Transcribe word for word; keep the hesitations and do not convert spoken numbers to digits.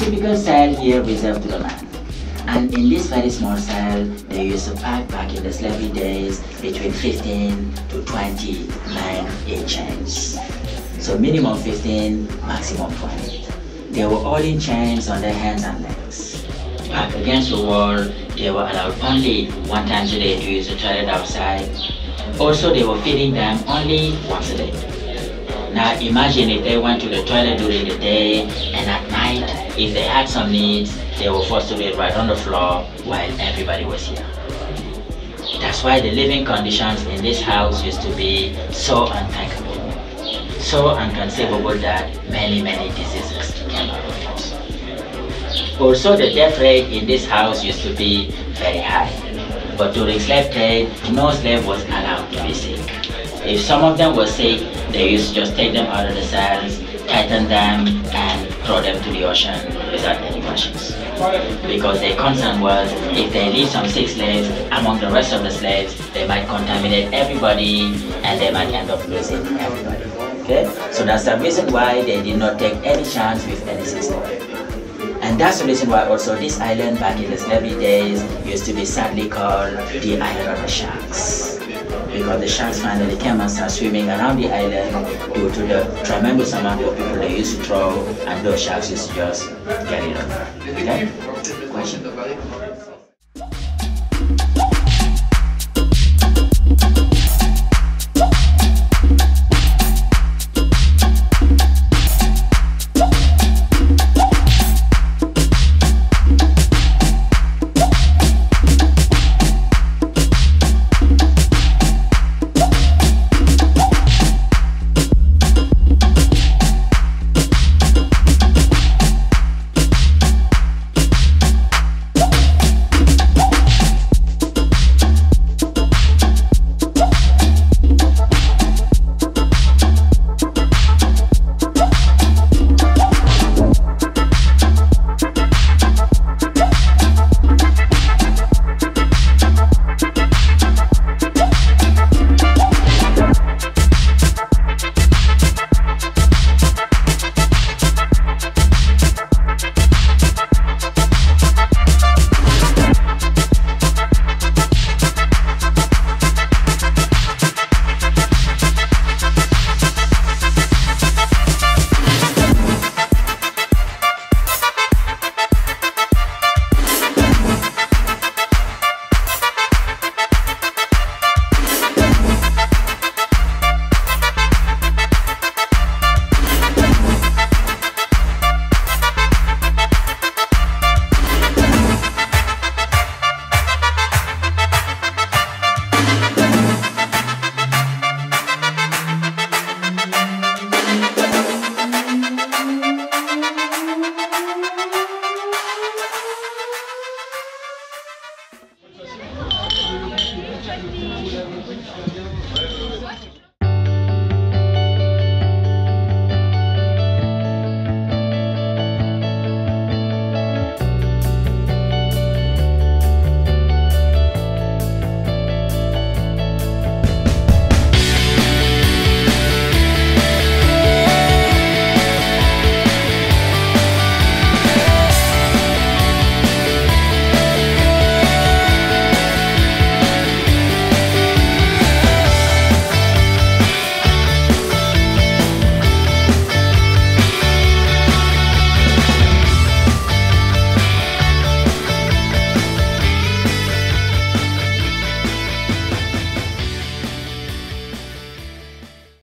typical cell here reserved to the man. And in this very small cell, they used to pack back in the slavery days between fifteen to twenty men in chains. So minimum fifteen, maximum twenty. They were all in chains on their hands and legs. Back against the wall, they were allowed only one time a day to use the toilet outside. Also, they were feeding them only once a day. Now imagine if they went to the toilet during the day, and at night, if they had some needs, they were forced to do it right on the floor while everybody was here. That's why the living conditions in this house used to be so unthinkable, so inconceivable that many, many diseases came out of it. Also, the death rate in this house used to be very high. But during slave trade, no slave was allowed to be sick. If some of them were sick, they used to just take them out of the cells, tighten them, and throw them to the ocean without any questions. Because their concern was, if they leave some sick slaves among the rest of the slaves, they might contaminate everybody, and they might end up losing everybody. Okay? So that's the reason why they did not take any chance with any sick slave. And that's the reason why also this island back in the slavery days used to be sadly called the island of the sharks. Because the sharks finally came and started swimming around the island due to the tremendous amount of people they used to throw, and those sharks used to just get it over. Okay? Question?